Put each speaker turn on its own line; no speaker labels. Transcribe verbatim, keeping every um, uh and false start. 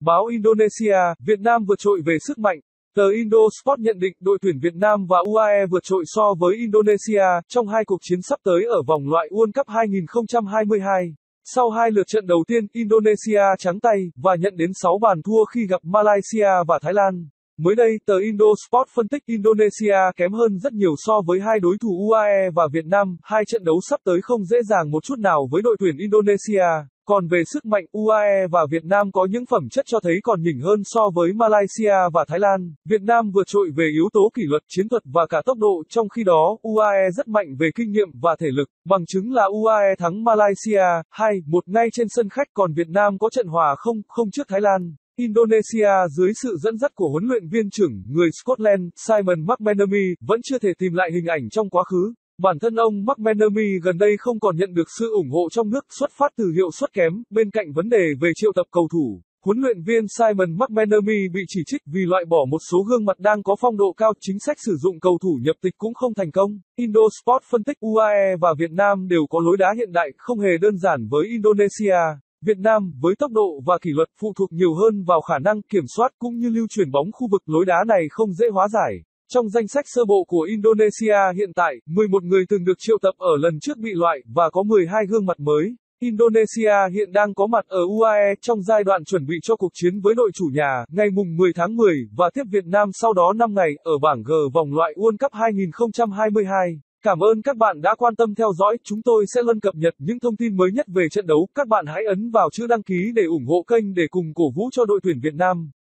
Báo Indonesia, Việt Nam vượt trội về sức mạnh. Tờ Indosport nhận định đội tuyển Việt Nam và u a e vượt trội so với Indonesia trong hai cuộc chiến sắp tới ở vòng loại World Cup hai không hai hai. Sau hai lượt trận đầu tiên, Indonesia trắng tay và nhận đến sáu bàn thua khi gặp Malaysia và Thái Lan. Mới đây, tờ Indosport phân tích Indonesia kém hơn rất nhiều so với hai đối thủ u a e và Việt Nam. Hai trận đấu sắp tới không dễ dàng một chút nào với đội tuyển Indonesia. Còn về sức mạnh, u a e và Việt Nam có những phẩm chất cho thấy còn nhỉnh hơn so với Malaysia và Thái Lan. Việt Nam vượt trội về yếu tố kỷ luật, chiến thuật và cả tốc độ, trong khi đó, u a e rất mạnh về kinh nghiệm và thể lực. Bằng chứng là u a e thắng Malaysia hai một ngay trên sân khách, còn Việt Nam có trận hòa không không trước Thái Lan. Indonesia dưới sự dẫn dắt của huấn luyện viên trưởng người Scotland, Simon McManamy, vẫn chưa thể tìm lại hình ảnh trong quá khứ. Bản thân ông McManamy gần đây không còn nhận được sự ủng hộ trong nước, xuất phát từ hiệu suất kém. Bên cạnh vấn đề về triệu tập cầu thủ, huấn luyện viên Simon McManamy bị chỉ trích vì loại bỏ một số gương mặt đang có phong độ cao. Chính sách sử dụng cầu thủ nhập tịch cũng không thành công. Indosport phân tích u a e và Việt Nam đều có lối đá hiện đại, không hề đơn giản với Indonesia. Việt Nam, với tốc độ và kỷ luật, phụ thuộc nhiều hơn vào khả năng kiểm soát cũng như lưu chuyển bóng khu vực. Lối đá này không dễ hóa giải. Trong danh sách sơ bộ của Indonesia hiện tại, mười một người từng được triệu tập ở lần trước bị loại, và có mười hai gương mặt mới. Indonesia hiện đang có mặt ở u a e trong giai đoạn chuẩn bị cho cuộc chiến với đội chủ nhà, ngày mùng mười tháng mười, và tiếp Việt Nam sau đó năm ngày, ở bảng G vòng loại World Cup hai không hai hai. Cảm ơn các bạn đã quan tâm theo dõi, chúng tôi sẽ luôn cập nhật những thông tin mới nhất về trận đấu. Các bạn hãy ấn vào chữ đăng ký để ủng hộ kênh để cùng cổ vũ cho đội tuyển Việt Nam.